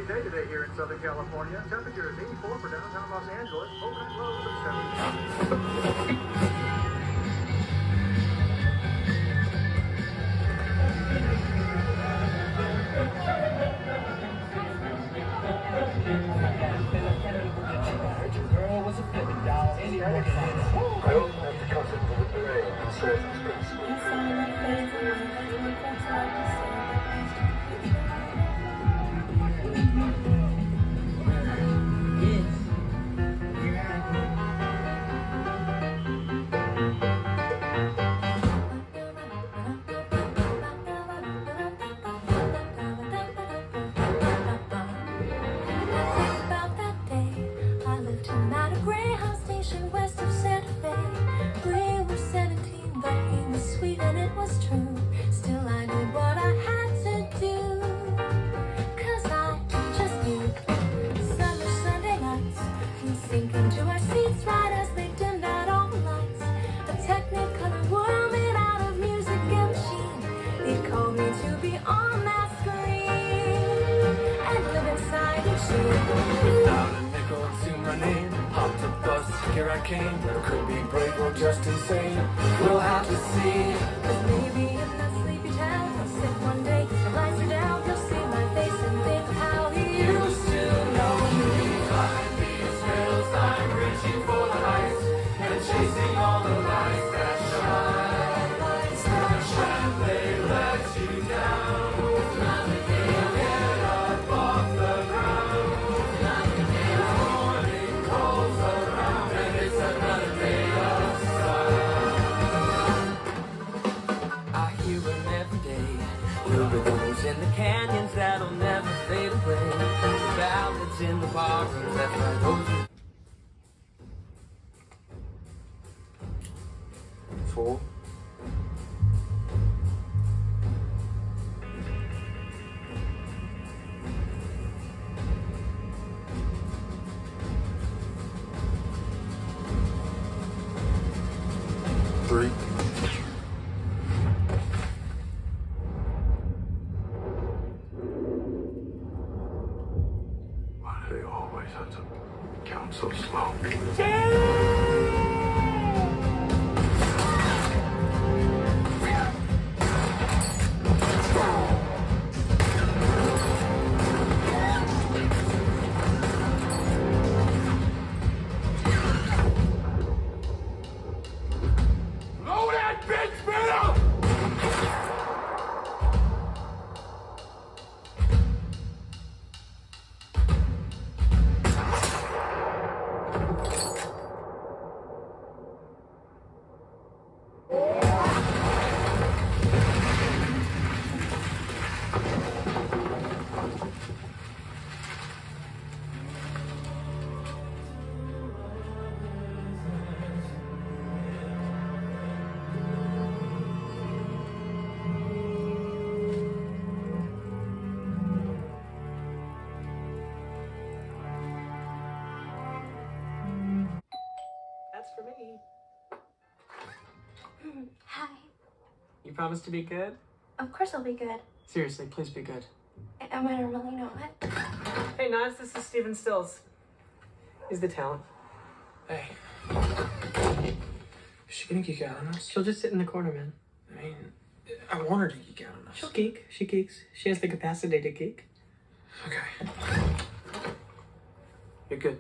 day today here in Southern California. Temperature is 84 for downtown Los Angeles. Overnight lows of 70. Girl was a flipping doll. I also have to cut into the parade and serve west of Santa Fe. We were 17, but he was sweet and it was true. Still I did what I had to do, 'cause I just knew. Summer Sunday nights, we sink into our seats right as they dimmed out all the lights. A technicolor world made out of music and machine. He'd call me to be on that screen and live inside each scene. Without a nickel to my name, hopped a bus, here I came. Could be brave or just insane, we'll have to see. 'Cause maybe in that sleepy town, I'll sit one day, the lights are down, you'll see my face and think of how he used to know me. Behind these hills, I'm reaching for the heights and chasing all the lights that shine. Lights that shine, they let you down. Nothing can get up off the ground. Nothing can. Morning rolls around and it's another day of sun. I hear him every day. The rhythms in the canyons that'll never fade away. The ballads in the bars that right over. Four. Three. Why do they always have to count so slow? Load that bitch, Bill! That's for me. Hi. You promise to be good? Of course I'll be good. Seriously, please be good. Am I really not? Hey, Nas, this is Steven Stills. He's the talent. Hey. Is she gonna geek out on us? She'll just sit in the corner, man. I mean, I want her to geek out on us. She'll geek. She geeks. She has the capacity to geek. Okay. You're good.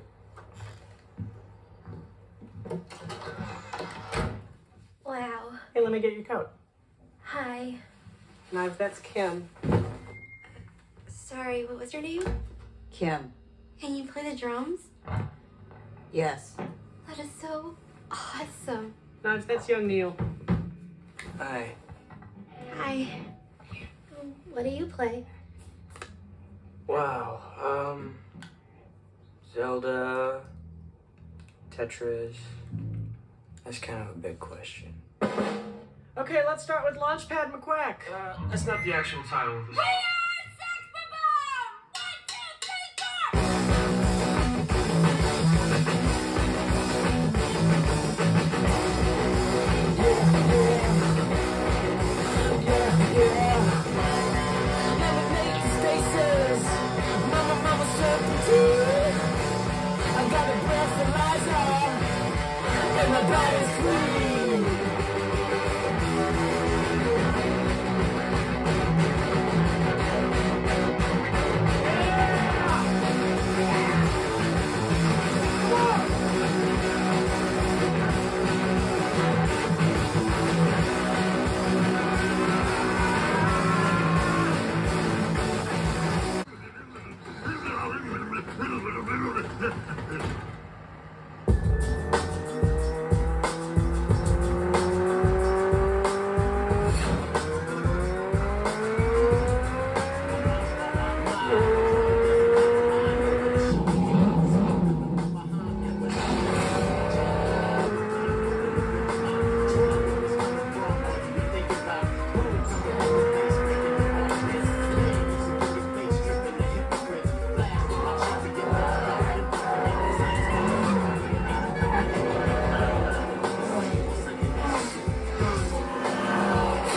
Wow. Hey, let me get your coat. Hi. Knives, that's Kim. Sorry, what was your name? Kim. Can you play the drums? Yes. That is so awesome. Knives, that's young Neil. Hi. Hi. What do you play? Wow. Zelda, Tetris. That's kind of a big question. Okay, let's start with Launchpad McQuack. That's not the actual title of this.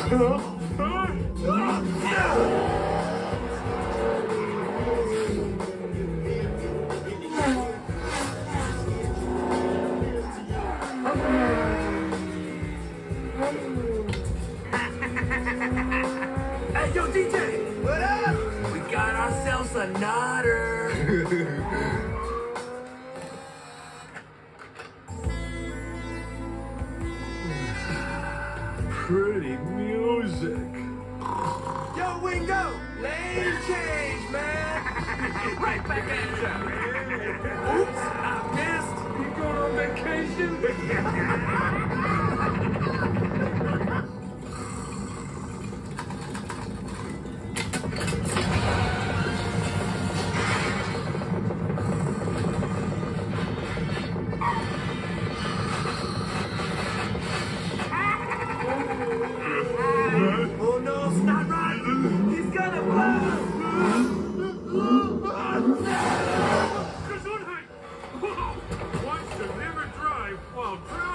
Hey, yo, DJ! What up? We got ourselves a nodder. Pretty music. Yo, Wingo! Lane change, man! Right back at ya! Oops, I missed! You going on vacation? Oh no, it's not right! He's gonna blow! Gesundheit! One should never drive while drowning.